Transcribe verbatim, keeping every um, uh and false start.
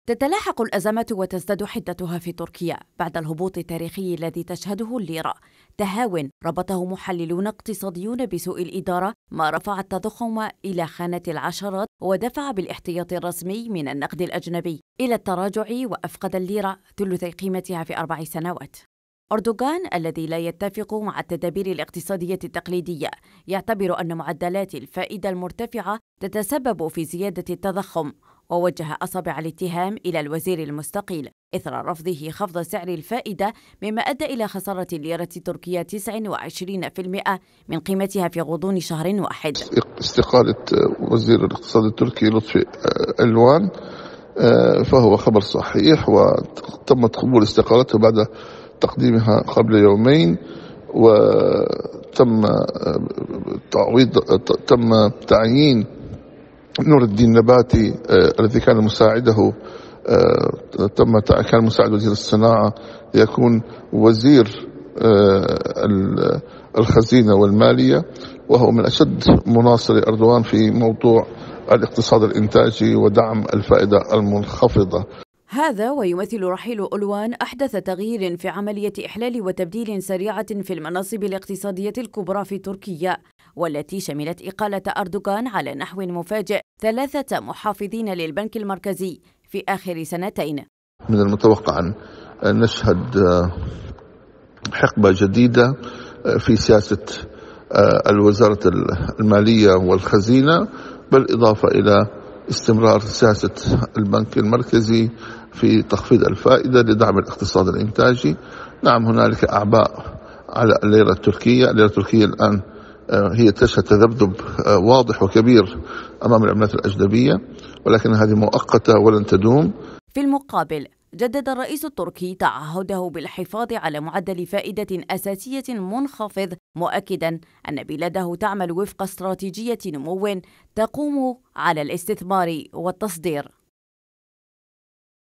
تتلاحق الأزمات وتزداد حدتها في تركيا بعد الهبوط التاريخي الذي تشهده الليرة، تهاون ربطه محللون اقتصاديون بسوء الإدارة ما رفع التضخم إلى خانة العشرات ودفع بالاحتياط الرسمي من النقد الأجنبي إلى التراجع، وأفقد الليرة ثلثي قيمتها في أربع سنوات. أردوغان الذي لا يتفق مع التدابير الاقتصادية التقليدية يعتبر أن معدلات الفائدة المرتفعة تتسبب في زيادة التضخم، ووجه أصابع الاتهام إلى الوزير المستقيل إثر رفضه خفض سعر الفائدة، مما أدى إلى خسارة الليرة التركية تسعة وعشرين بالمئة من قيمتها في غضون شهر واحد. استقالة وزير الاقتصاد التركي لطفي ألوان فهو خبر صحيح، وتم قبول استقالته بعد تقديمها قبل يومين، وتم تعويض تم تعيين نور الدين نباتي الذي كان مساعده تم كان مساعد وزير الصناعة ليكون وزير الخزينة والمالية، وهو من أشد مناصري أردوغان في موضوع الاقتصاد الإنتاجي ودعم الفائدة المنخفضة. هذا ويمثل رحيل ألوان أحدث تغيير في عملية إحلال وتبديل سريعة في المناصب الاقتصادية الكبرى في تركيا، والتي شملت إقالة أردوغان على نحو مفاجئ ثلاثة محافظين للبنك المركزي في آخر سنتين. من المتوقع أن نشهد حقبة جديدة في سياسة الوزارة المالية والخزينة، بالإضافة إلى استمرار سياسة البنك المركزي في تخفيض الفائدة لدعم الاقتصاد الإنتاجي. نعم، هنالك أعباء على الليرة التركية. الليرة التركية الآن هي تشهد تذبذب واضح وكبير أمام العملات الأجنبية، ولكن هذه مؤقتة ولن تدوم. في المقابل، جدد الرئيس التركي تعهده بالحفاظ على معدل فائدة أساسية منخفض، مؤكدا أن بلاده تعمل وفق استراتيجية نمو تقوم على الاستثمار والتصدير.